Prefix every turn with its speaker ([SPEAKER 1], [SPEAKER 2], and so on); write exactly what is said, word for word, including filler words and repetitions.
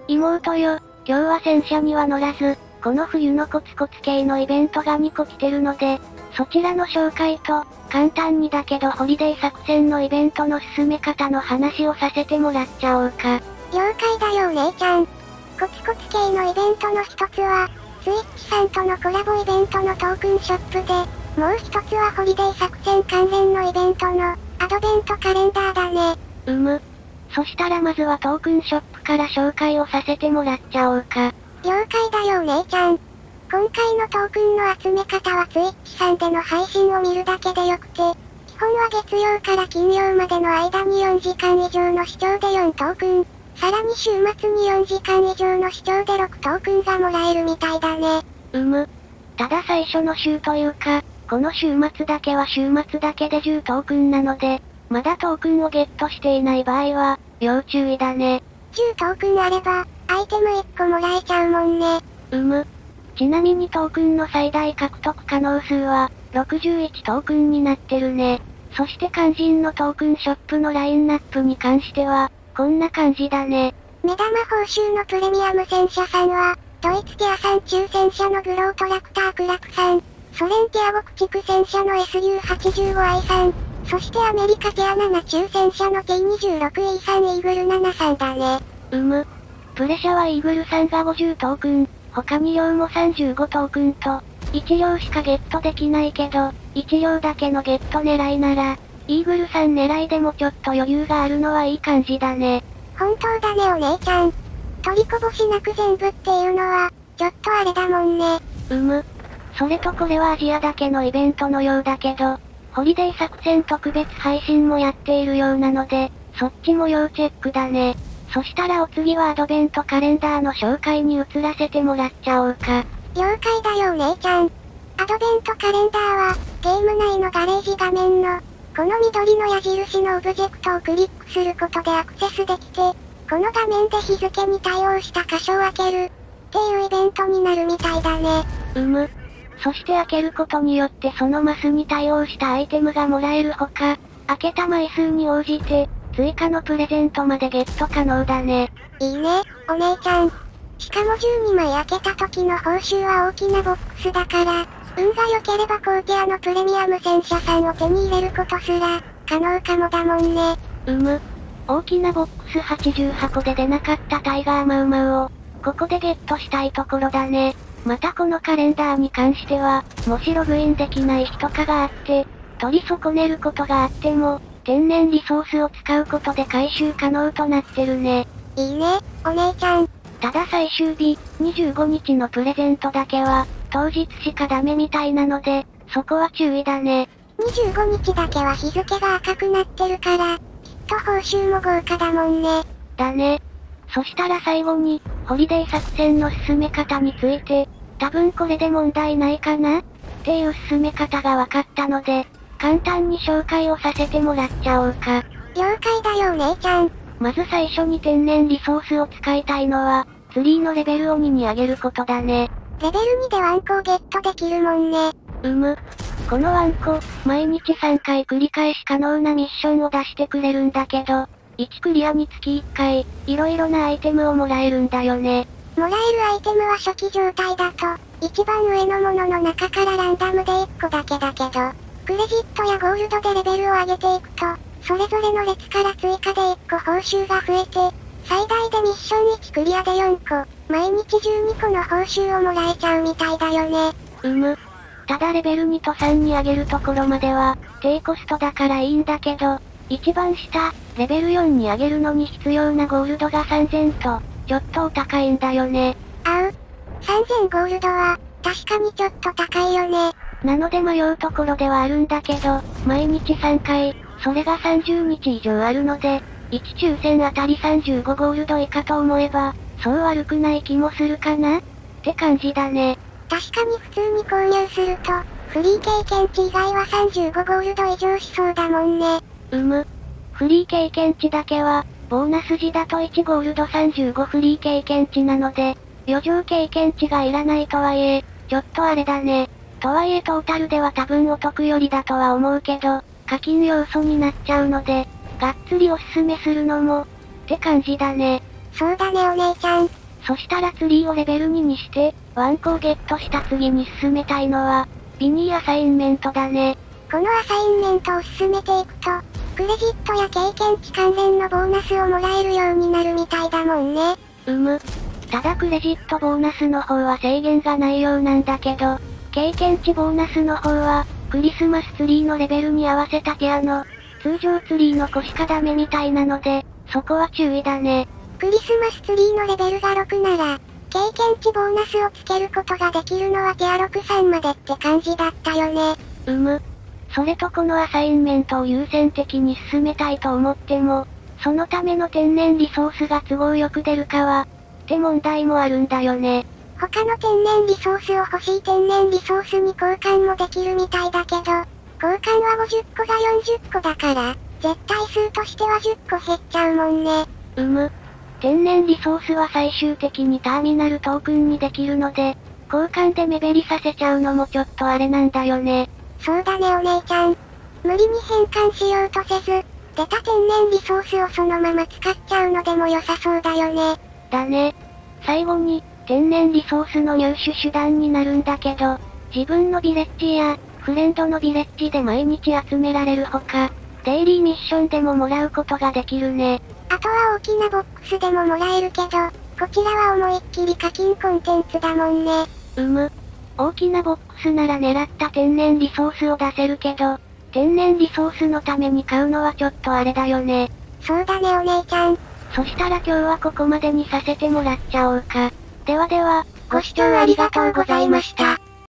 [SPEAKER 1] 妹よ、今日は戦車には乗らず、この冬のコツコツ系のイベントがにこ来てるので、そちらの紹介と、簡単にだけどホリデー作戦のイベントの進め方の話をさせてもらっちゃおうか。
[SPEAKER 2] 了解だよお姉ちゃん。コツコツ系のイベントの一つは、スイッチさんとのコラボイベントのトークンショップで、もう一つはホリデー作戦関連のイベントの、アドベントカレンダーだね。
[SPEAKER 1] うむ。そしたらまずはトークンショップから紹介をさせてもらっちゃおうか。
[SPEAKER 2] 了解だよお姉ちゃん。今回のトークンの集め方はツイッチさんでの配信を見るだけでよくて、基本は月曜から金曜までの間によじかん以上の視聴でよんトークン、さらに週末によじかん以上の視聴でろくトークンがもらえるみたいだね。
[SPEAKER 1] うむ。ただ最初の週というか、この週末だけは週末だけでじゅうトークンなので、まだトークンをゲットしていない場合は、要注意だね。
[SPEAKER 2] じゅうトークンあれば、アイテムいっこもらえちゃうもんね。
[SPEAKER 1] うむ。ちなみにトークンの最大獲得可能数は、ろくじゅういちトークンになってるね。そして肝心のトークンショップのラインナップに関しては、こんな感じだね。
[SPEAKER 2] 目玉報酬のプレミアム戦車さんは、ドイツティアさん中戦車のグロートラクタークラクさん、ソ連ティア牧畜戦車の エスユーはちじゅうごアイ さん、そしてアメリカティアなな中戦車の ティーにじゅうろくイー さんイーグルななさんだね。
[SPEAKER 1] うむ。プレシャはイーグルさんがごじゅうトークン、他に両もさんじゅうごトークンと、いち両しかゲットできないけど、いち両だけのゲット狙いなら、イーグルさん狙いでもちょっと余裕があるのはいい感じだね。
[SPEAKER 2] 本当だねお姉ちゃん。取りこぼしなく全部っていうのは、ちょっとあれだもんね。
[SPEAKER 1] うむ。それとこれはアジアだけのイベントのようだけど、ホリデー作戦特別配信もやっているようなので、そっちも要チェックだね。そしたらお次はアドベントカレンダーの紹介に移らせてもらっちゃおうか。
[SPEAKER 2] 了解だよお姉ちゃん。アドベントカレンダーは、ゲーム内のガレージ画面の、この緑の矢印のオブジェクトをクリックすることでアクセスできて、この画面で日付に対応した箇所を開ける、っていうイベントになるみたいだね。
[SPEAKER 1] うむ。そして開けることによってそのマスに対応したアイテムがもらえるほか、開けた枚数に応じて、追加のプレゼントまでゲット可能だね。
[SPEAKER 2] いいね、お姉ちゃん。しかもじゅうにまい開けた時の報酬は大きなボックスだから、運が良ければコーティアのプレミアム戦車さんを手に入れることすら、可能かもだもんね。
[SPEAKER 1] うむ。大きなボックスはちじゅうはこで出なかったタイガーマウマウを、ここでゲットしたいところだね。またこのカレンダーに関しては、もしログインできない日とかがあって、取り損ねることがあっても、天然リソースを使うことで回収可能となってるね。
[SPEAKER 2] いいね、お姉ちゃん。
[SPEAKER 1] ただ最終日、にじゅうごにちのプレゼントだけは、当日しかダメみたいなので、そこは注意だね。
[SPEAKER 2] にじゅうごにちだけは日付が赤くなってるから、きっと報酬も豪華だもんね。
[SPEAKER 1] だね。そしたら最後に、ホリデー作戦の進め方について、多分これで問題ないかなっていう進め方が分かったので、簡単に紹介をさせてもらっちゃおうか。
[SPEAKER 2] 了解だよお姉ちゃん。
[SPEAKER 1] まず最初に天然リソースを使いたいのは、ツリーのレベルをにに上げることだね。
[SPEAKER 2] レベルにでワンコをゲットできるもんね。
[SPEAKER 1] うむ。このワンコ、毎日さんかい繰り返し可能なミッションを出してくれるんだけど、いちクリアにつきいっかい、いろいろなアイテムをもらえるんだよね。
[SPEAKER 2] もらえるアイテムは初期状態だと、一番上のものの中からランダムでいっこだけだけど、クレジットやゴールドでレベルを上げていくと、それぞれの列から追加でいっこ報酬が増えて、最大でミッションいちクリアでよんこ、毎日じゅうにこの報酬をもらえちゃうみたいだよね。
[SPEAKER 1] うむ。ただレベルにとさんに上げるところまでは、低コストだからいいんだけど、一番下、レベルよんに上げるのに必要なゴールドがさんぜんと、ちょっとお高いんだよね。
[SPEAKER 2] あう。さんぜんゴールドは、確かにちょっと高いよね。
[SPEAKER 1] なので迷うところではあるんだけど、毎日さんかい、それがさんじゅうにち以上あるので、いち抽選あたりさんじゅうごゴールド以下と思えば、そう悪くない気もするかなって感じだね。
[SPEAKER 2] 確かに普通に購入すると、フリー経験値以外はさんじゅうごゴールド以上しそうだもんね。
[SPEAKER 1] うむ。フリー経験値だけは、ボーナス時だといちゴールドさんじゅうごフリー経験値なので、余剰経験値がいらないとはいえ、ちょっとあれだね。とはいえトータルでは多分お得よりだとは思うけど、課金要素になっちゃうので、がっつりおすすめするのも、って感じだね。
[SPEAKER 2] そうだねお姉ちゃん。
[SPEAKER 1] そしたらツリーをレベルににして、ワンコをゲットした次に進めたいのは、ビニーアサインメントだね。
[SPEAKER 2] このアサインメントを進めていくと、クレジットや経験値関連のボーナスをもらえるようになるみたいだもんね。
[SPEAKER 1] うむ。ただクレジットボーナスの方は制限がないようなんだけど、経験値ボーナスの方は、クリスマスツリーのレベルに合わせたケアの、通常ツリーの子しかダメみたいなので、そこは注意だね。
[SPEAKER 2] クリスマスツリーのレベルがろくなら、経験値ボーナスをつけることができるのはティアろくさんまでって感じだったよね。
[SPEAKER 1] うむ。それとこのアサインメントを優先的に進めたいと思っても、そのための天然リソースが都合よく出るかは、って問題もあるんだよね。
[SPEAKER 2] 他の天然リソースを欲しい天然リソースに交換もできるみたいだけど、交換はごじゅっこがよんじゅっこだから、絶対数としてはじゅっこ減っちゃうもんね。
[SPEAKER 1] うむ。天然リソースは最終的にターミナルトークンにできるので、交換で目減りさせちゃうのもちょっとあれなんだよね。
[SPEAKER 2] そうだねお姉ちゃん。無理に変換しようとせず、出た天然リソースをそのまま使っちゃうのでも良さそうだよね。
[SPEAKER 1] だね。最後に、天然リソースの入手手段になるんだけど、自分のビレッジや、フレンドのビレッジで毎日集められるほか、デイリーミッションでももらうことができるね。
[SPEAKER 2] あとは大きなボックスでももらえるけど、こちらは思いっきり課金コンテンツだもんね。
[SPEAKER 1] うむ。大きなボックスなら狙った天然リソースを出せるけど、天然リソースのために買うのはちょっとあれだよね。
[SPEAKER 2] そうだねお姉ちゃん。
[SPEAKER 1] そしたら今日はここまでにさせてもらっちゃおうか。ではでは、ご視聴ありがとうございました。